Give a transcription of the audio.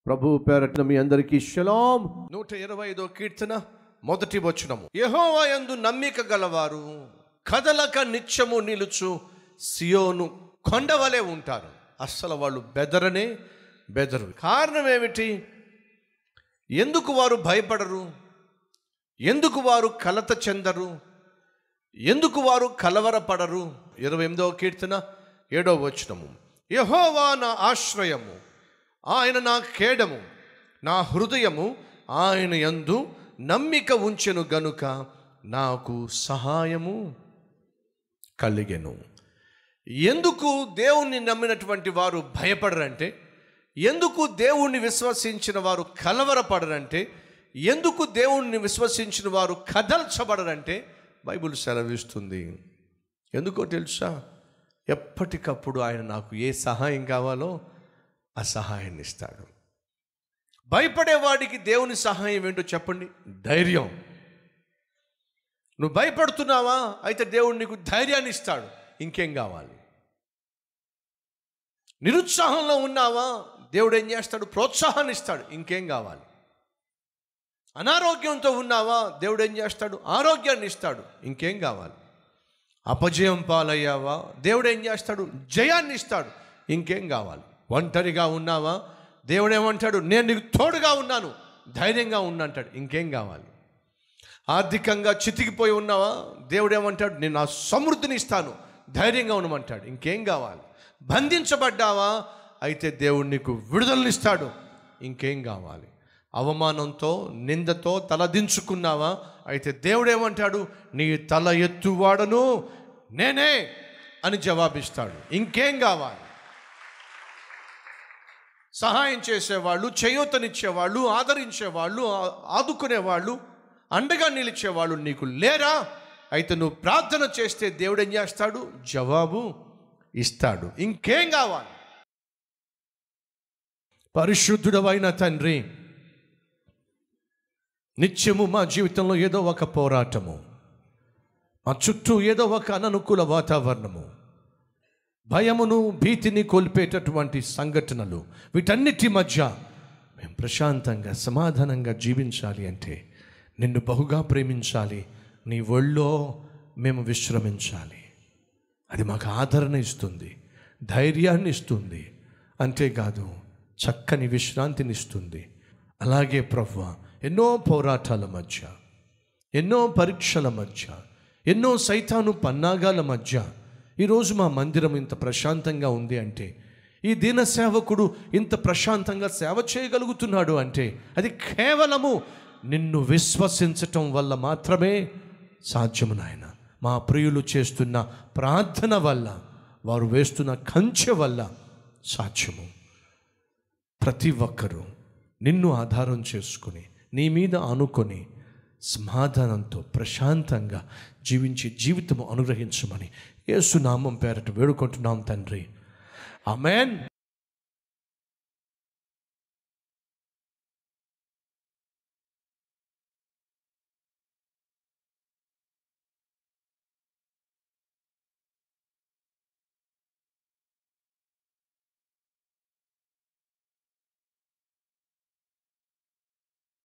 ప్రభువు పేరట మీ అందరికీ షలాం. 125వ కీర్తన మొదటి వచనము. యెహోవా యందు నమ్మిక గలవారు కదలక నిత్యము నిలుచు సియోను కొండవలే ఉంటారు. అస్సలు వాళ్ళు బెదరు. కారణం ఏమిటి? ఎందుకు వారు భయపడరు? ఎందుకు వారు కలత చెందరు? ఎందుకు వారు కలవరపడరు? 28వ కీర్తన 7వ వచనము. యెహోవా నా ఆశ్రయము, ఆయన నా కేడము, నా హృదయము ఆయన యందు నమ్మిక ఉంచెను గనుక నాకు సహాయము కలిగెను. ఎందుకు దేవుణ్ణి నమ్మినటువంటి వారు భయపడరంటే, ఎందుకు దేవుణ్ణి విశ్వసించిన వారు కలవరపడరంటే, ఎందుకు దేవుణ్ణి విశ్వసించిన వారు కదల్చబడరంటే బైబిల్ సెలవిస్తుంది. ఎందుకో తెలుసా? ఎప్పటికప్పుడు ఆయన నాకు ఏ సహాయం కావాలో ఆ సహాయాన్ని ఇస్తాడు. భయపడేవాడికి దేవుని సహాయం ఏంటో చెప్పండి? ధైర్యం. నువ్వు భయపడుతున్నావా? అయితే దేవుడు నీకు ధైర్యాన్ని ఇస్తాడు. ఇంకేం కావాలి? నిరుత్సాహంలో ఉన్నావా? దేవుడు ఏం చేస్తాడు? ప్రోత్సాహాన్ని ఇస్తాడు. ఇంకేం కావాలి? అనారోగ్యంతో ఉన్నావా? దేవుడు ఏం చేస్తాడు? ఆరోగ్యాన్ని ఇస్తాడు. ఇంకేం కావాలి? అపజయం పాలయ్యావా? దేవుడు ఏం చేస్తాడు? జయాన్ని ఇస్తాడు. ఇంకేం కావాలి? ఒంటరిగా ఉన్నావా? దేవుడు ఏమంటాడు? నేను నీకు తోడుగా ఉన్నాను, ధైర్యంగా ఉన్నా అంటాడు. ఇంకేం కావాలి? ఆర్థికంగా చితికిపోయి ఉన్నావా? దేవుడు ఏమంటాడు? నేను నా సమృద్ధిని ఇస్తాను, ధైర్యంగా ఉండమంటాడు. ఇంకేం కావాలి? బంధించబడ్డావా? అయితే దేవుడు నీకు విడుదలనిస్తాడు. ఇంకేం కావాలి? అవమానంతో నిందతో తలదించుకున్నావా? అయితే దేవుడు ఏమంటాడు? నీ తల ఎత్తువాడను నేనే అని జవాబిస్తాడు. ఇంకేం కావాలి? సహాయం చేసేవాళ్ళు, చేయూతనిచ్చేవాళ్ళు, ఆదరించేవాళ్ళు, ఆదుకునేవాళ్ళు, అండగా నిలిచేవాళ్ళు నీకు లేరా? అయితే నువ్వు ప్రార్థన చేస్తే దేవుడు ఏం చేస్తాడు? జవాబు ఇస్తాడు. ఇంకేం కావాలి? పరిశుద్ధుడవైన తండ్రి, నిత్యము మా జీవితంలో ఏదో ఒక పోరాటము, మా చుట్టూ ఏదో ఒక అననుకూల వాతావరణము, భయమును భీతిని కోల్పేటటువంటి సంఘటనలు, వీటన్నిటి మధ్య మేము ప్రశాంతంగా సమాధానంగా జీవించాలి అంటే నిన్ను బహుగా ప్రేమించాలి, నీ ఒళ్ళో మేము విశ్రమించాలి. అది మాకు ఆదరణ ఇస్తుంది, ధైర్యాన్ని ఇస్తుంది, అంతేకాదు చక్కని విశ్రాంతిని ఇస్తుంది. అలాగే ప్రభువా, ఎన్నో పోరాటాల మధ్య, ఎన్నో పరీక్షల మధ్య, ఎన్నో సైతాను పన్నాగాల మధ్య ఈరోజు మా మందిరం ఇంత ప్రశాంతంగా ఉంది అంటే, ఈ దీన సేవకుడు ఇంత ప్రశాంతంగా సేవ చేయగలుగుతున్నాడు అంటే అది కేవలము నిన్ను విశ్వసించటం వల్ల మాత్రమే సాధ్యము నాయన. మా ప్రియులు చేస్తున్న ప్రార్థన వల్ల, వారు వేస్తున్న కంచె వల్ల సాధ్యము. ప్రతి ఒక్కరూ నిన్ను ఆధారం చేసుకుని, నీ మీద ఆనుకొని సమాధానంతో ప్రశాంతంగా జీవించే జీవితము అనుగ్రహించమని యేసు నామం పేరట వేడుకుంటున్నాం తండ్రి. ఆమేన్.